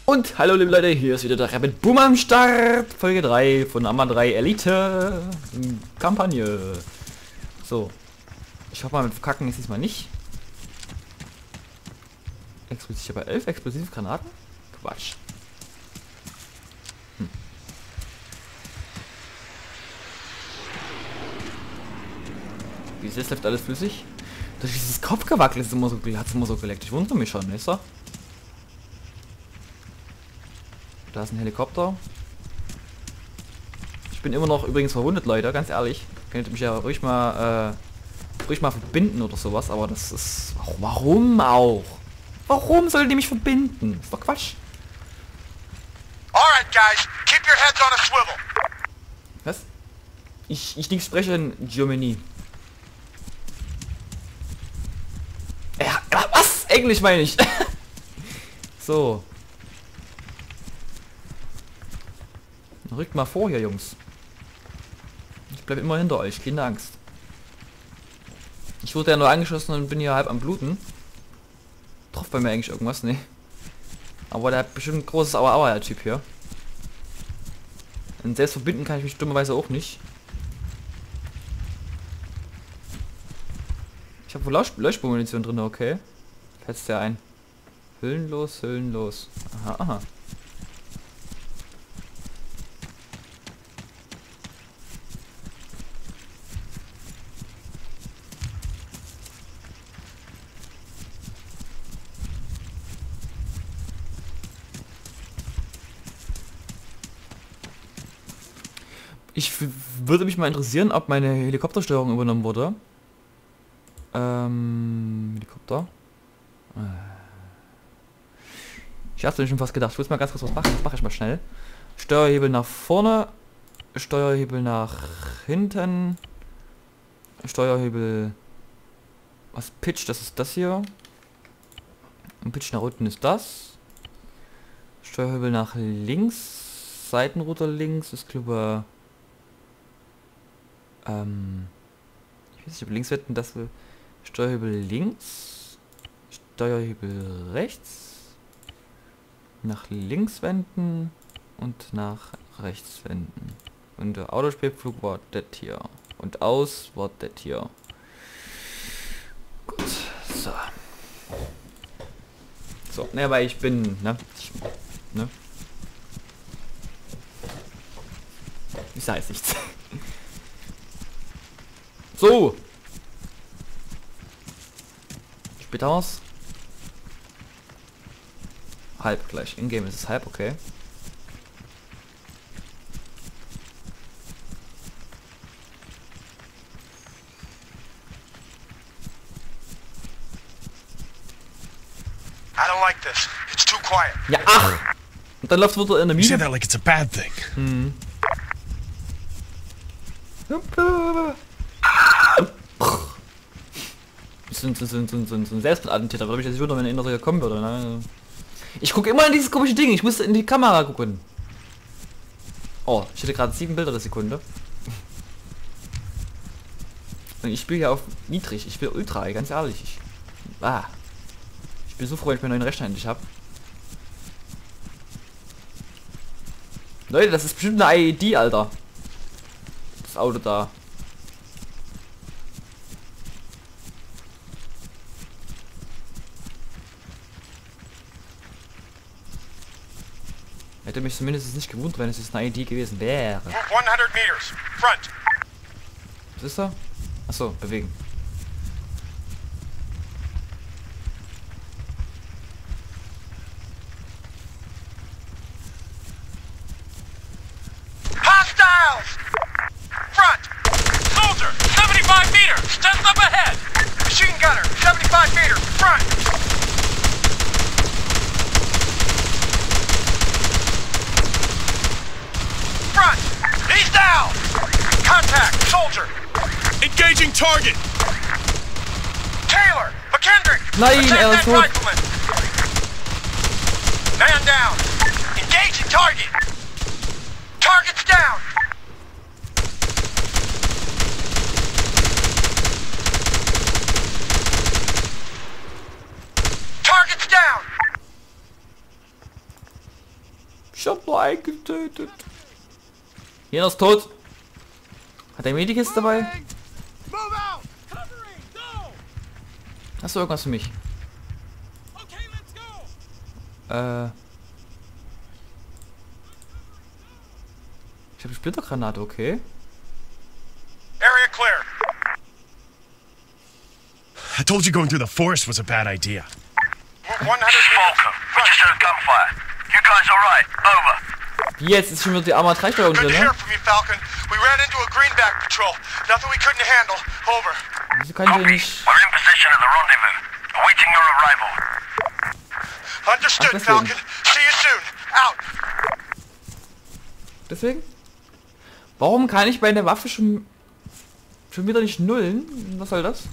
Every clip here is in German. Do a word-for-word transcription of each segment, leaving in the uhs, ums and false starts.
Und hallo liebe Leute, hier ist wieder der Rabbit Boom am Start. Folge drei von Arma drei Elite Kampagne. So. Ich hoffe mal, mit Verkacken ist diesmal nicht. Explosiv bei elf Explosivgranaten? Quatsch. Hm. Wie ist das? Läuft alles flüssig? Durch dieses Kopfgewackel ist immer so, hat es immer so geleckt. Ich wundere mich schon, ist er? Da ist ein Helikopter. Ich bin immer noch übrigens verwundet, Leute, ganz ehrlich. Könnt ihr mich ja ruhig mal, äh, ruhig mal verbinden oder sowas, aber das ist... Warum auch? Warum soll die mich verbinden? Ist doch Quatsch. Alright, guys, keep your heads on a swivel. Was? Ich, ich nicht spreche in Germany. Ja, was? Englisch meine ich. So. Rückt mal vor hier, Jungs. Ich bleibe immer hinter euch, keine Angst. Ich wurde ja nur angeschossen und bin hier halb am Bluten. Trifft bei mir eigentlich irgendwas? Nee. Aber der hat bestimmt ein großes Aua-Aua, der Typ hier. Und selbst verbinden kann ich mich dummerweise auch nicht. Ich habe wohl Leuchtspurmunition drin, okay. Fetzt der ein. Hüllenlos, hüllenlos. Aha, aha. Ich würde mich mal interessieren, ob meine Helikoptersteuerung übernommen wurde. Ähm, Helikopter. Ich hab's mir schon fast gedacht. Ich muss mal ganz kurz was machen. Das mache ich mal schnell. Steuerhebel nach vorne. Steuerhebel nach hinten. Steuerhebel... Was? Pitch, das ist das hier. Und Pitch nach unten ist das. Steuerhebel nach links. Seitenruder links ist, glaube ich... Ähm, ich weiß nicht, ob links wetten, dass wir Steuerhebel links, Steuerhebel rechts, nach links wenden und nach rechts wenden. Und der Autospielflug war das hier. Und aus war das hier. Gut, so. So, ne, weil ich bin, ne, ich, ne. Ich sag jetzt nichts. So. Später aus. Halb gleich. In-game ist es halb, okay. I don't like this. It's too quiet. Ja, ach! Und dann läuft es wieder in der You say Mine. that like it's a bad thing. Hm. So ein, so ein, so ein, so ein, so ein Selbstmordattentäter, würde mich jetzt nicht wundern, wenn er innere kommen würde. Ne? Ich gucke immer in dieses komische Ding, ich muss in die Kamera gucken. Oh, ich hätte gerade sieben Bilder der Sekunde. Und ich spiele ja auf niedrig, ich spiele ultra, ganz ehrlich. Ich, ah. ich bin so froh, wenn ich meinen neuen Rechner endlich habe. Leute, das ist bestimmt eine I E D, Alter. Das Auto da. Hätte mich zumindest nicht gewundert, wenn es jetzt eine I E D gewesen wäre. hundred meters. Front. Was ist da? Achso, bewegen. Hostiles! Front! Soldier, seventy-five meters! Just up ahead! Machine gunner, seventy-five meters! Front! Front! He's down! Contact! Soldier! Engaging target! Taylor! McKendrick! Nein, Attack er that ist tot. rifleman! Man down! Engaging target! Target's down! Target's down! Ich hab nur einen getötet. Jeder ist tot. Hat der Medikist dabei? Move out! Covering! Go! Hast du irgendwas für mich? Okay, let's go! Äh. Ich habe eine Splittergranate, okay. Area clear. I told you going through the forest was a bad idea. one hundred Falcon, register gunfire. You guys alright? Over. Wie jetzt ist schon wieder die Arma drei Steuerung Good drin, to ne? hear from you, Falcon. We ran into a greenback patrol. Nothing we couldn't handle. Over. Wieso kann ich denn Copy. nicht... We're in position at the rendezvous, awaiting your arrival. Understood, deswegen. Falcon. See you soon. Out. Deswegen? Warum kann ich bei der Waffe schon... schon wieder nicht nullen? Was soll das?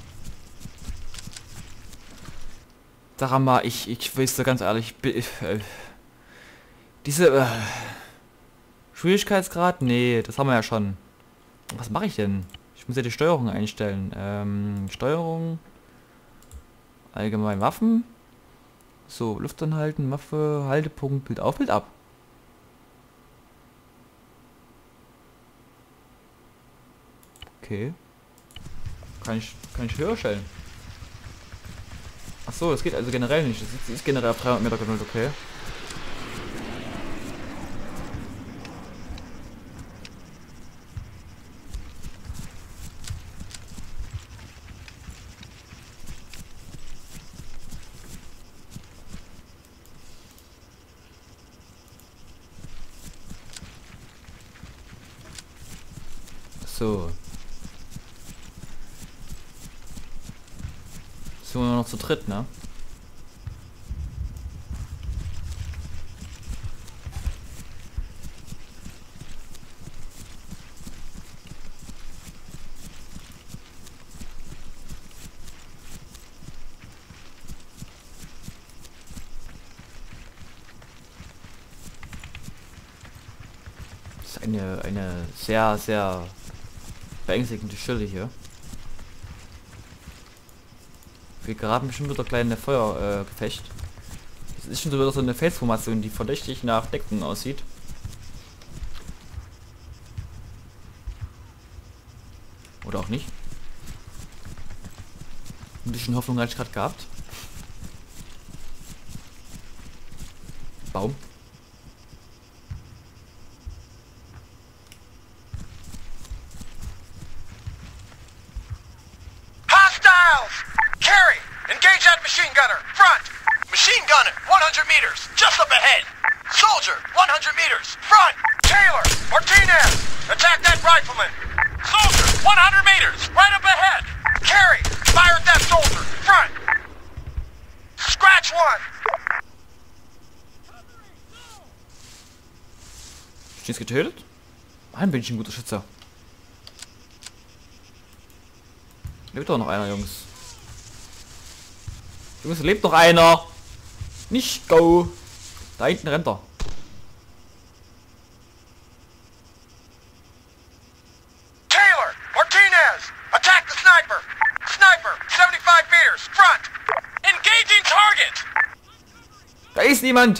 Sag mal, ich, ich weiß da ganz ehrlich, ich, äh, diese äh, Schwierigkeitsgrad? Nee, das haben wir ja schon. Was mache ich denn? Ich muss ja die Steuerung einstellen. Ähm, Steuerung, allgemein Waffen. So, Luft anhalten, Waffe, Haltepunkt, Bild auf, Bild ab. Okay. Kann ich, kann ich höher stellen? Ach so, das geht also generell nicht. Das ist, ist generell auf dreihundert Meter genullt, okay. So. Sind wir noch zu dritt, ne? Das ist eine, eine sehr, sehr beängstigende Stelle hier. Wir geraten bestimmt wieder kleine Feuergefecht. Äh, das ist schon so wieder so eine Felsformation, die verdächtig nach Deckung aussieht. Oder auch nicht. Ein bisschen Hoffnung hatte ich gerade gehabt. Baum. Machine gunner, front! Machine gunner, one hundred meters, just up ahead! Soldier, one hundred meters, front! Taylor, Martinez, attack that rifleman! Soldier, one hundred meters, right up ahead! Carey, fire at that soldier, front! Scratch one! Ist getötet? Ein bin ich ein guter Schützer. Lebt doch noch einer, Jungs. Jungs, lebt noch einer. Nicht go. Da hinten rennt er. Taylor, Martinez, attack the sniper. Sniper, seventy-five meters, front. Engaging target. Da ist niemand.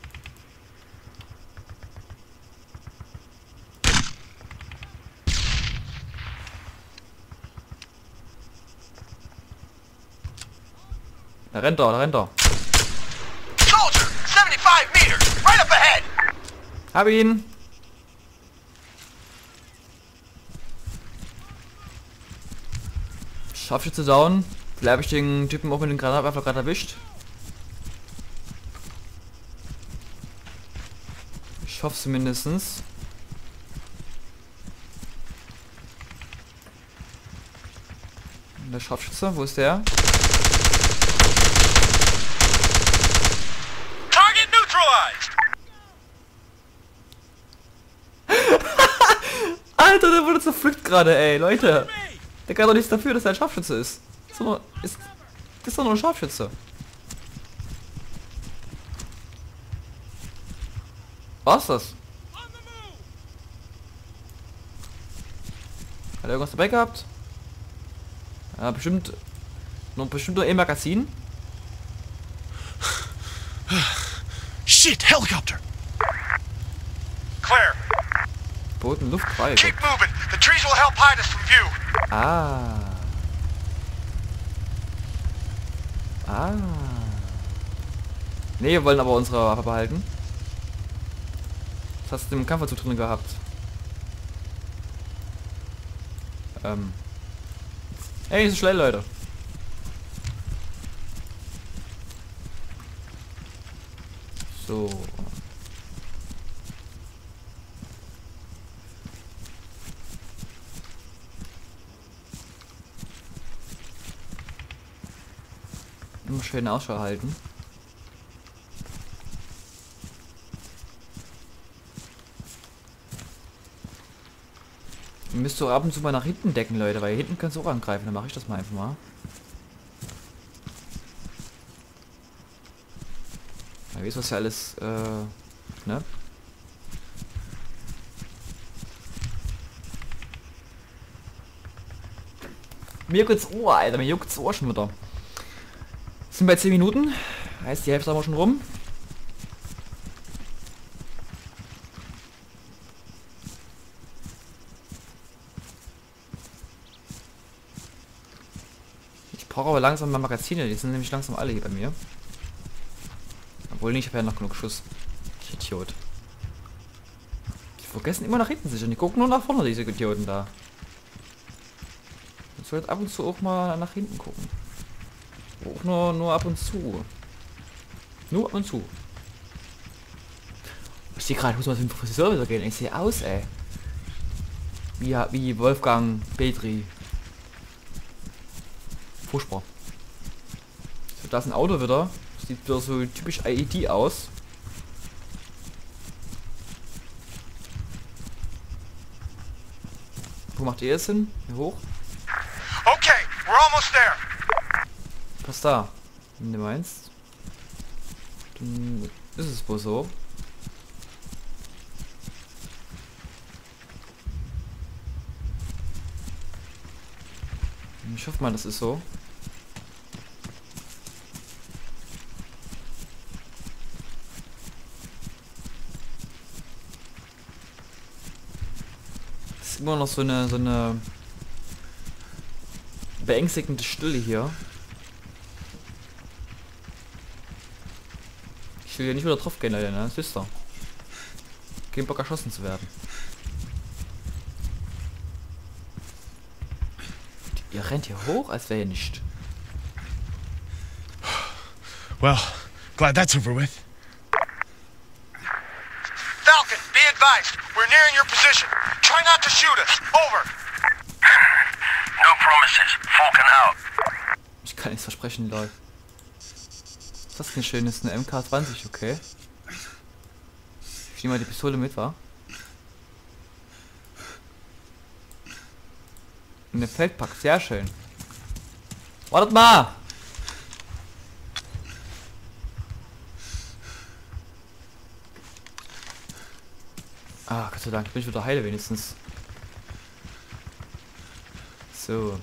Da rennt er, da rennt er. Soldier, seventy-five meters, right up ahead. Hab ihn. Scharfschütze down. Vielleicht habe ich den Typen auch mit dem Granatwerfer gerade erwischt. Ich hoffe es mindestens. Der Scharfschütze, wo ist der? Target neutralized. Alter, der wurde zerpflückt gerade, ey, Leute. Der kann doch nichts dafür, dass er ein Scharfschütze ist. Das ist doch nur, ist, das ist doch nur ein Scharfschütze. Was das? Hat er irgendwas dabei gehabt? Ja, bestimmt noch bestimmt nur ein Magazin. Shit, helicopter! Clear. Boden, Luft frei. Keep moving. The trees will help hide us from view. Ah. Ah. Ne, wir wollen aber unsere Waffe behalten. Was hast du im Kampferzug drin gehabt? Ähm. Hey, nicht so schnell, Leute. So. Immer schön Ausschau halten. Ihr müsst so ab und zu mal nach hinten decken, Leute, weil hier hinten kannst du auch angreifen. Dann mache ich das mal einfach mal. Da ist was ja alles, äh, ne? Mir juckt's Ohr, Alter, mir juckt's Ohr schon wieder. Sind bei zehn Minuten. Heißt, die Hälfte haben wir schon rum. Ich brauche aber langsam mal Magazine, die sind nämlich langsam alle hier bei mir. Obwohl nicht, ich habe ja noch genug Schuss. Ich Idiot. Die vergessen immer nach hinten sich und die gucken nur nach vorne, diese Idioten da. Ich sollte ab und zu auch mal nach hinten gucken. Auch nur, nur ab und zu. Nur ab und zu. Ich sehe gerade, ich muss mal zum Friseur wieder gehen. Ich sehe aus, ey. Wie, wie Wolfgang Petri. Furchtbar. So, da ist ein Auto wieder. Sieht wieder so typisch I E D aus. Wo macht ihr es hin? Hier hoch? Okay, we're almost there. Was da? Wenn du meinst, dann ist es wohl so. Ich hoffe mal, das ist so. Das ist immer noch so eine so eine beängstigende Stille hier. Ich will ja nicht wieder drauf gehen, Leute, ne? Das wisst ihr. Kein Bock, erschossen zu werden. Ihr rennt hier hoch, als wäre hier nicht. Well, glad that's over with. Falcon, be advised. We're nearing your position. Try not to shoot us. Over. No promises. Falcon out. Ich kann nichts versprechen, Leute. Was ist das denn schönes? Eine M K zwanzig, okay. Ich nehme mal die Pistole mit, wa? Eine Feldpack, sehr schön. Wartet mal! Ah, Gott sei Dank, bin ich wieder heile wenigstens. So.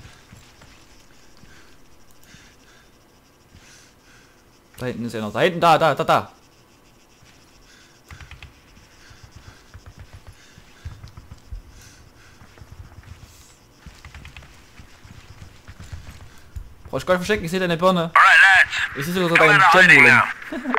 Da hinten ist er noch. Da hinten, da, da, da, da. Brauch ich gar nicht verstecken, ich sehe deine Birne. Alright, lads. Ich sehe sogar Come deinen out of hiding Gemwollen. now.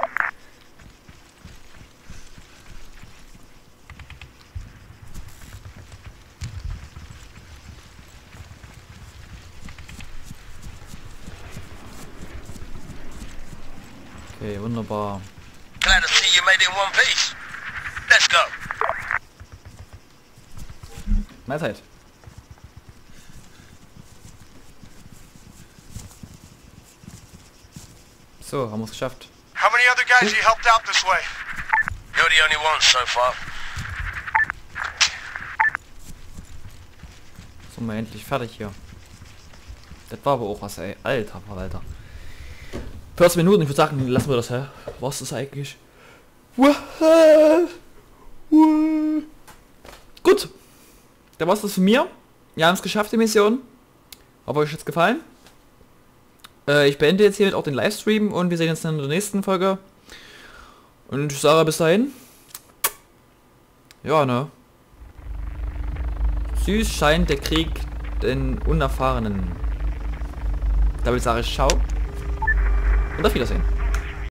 Okay, wunderbar. Glad to see you made it in one piece. Let's go. Mahlzeit. So, haben wir es geschafft. How many other guys you helped out this way? You're the only one so far. So, mal endlich fertig hier. Das war aber auch was, ey. Alter Verwalter. vierzehn Minuten, ich würde sagen, lassen wir das, hä? Was ist das eigentlich? Gut. Dann war's das von mir. Wir haben es geschafft, die Mission. Hoffe, euch hat's gefallen. Äh, ich beende jetzt hiermit auch den Livestream und wir sehen uns dann in der nächsten Folge. Und ich sage bis dahin. Ja, ne? Süß scheint der Krieg den Unerfahrenen. Damit sage ich ciao und auf Wiedersehen.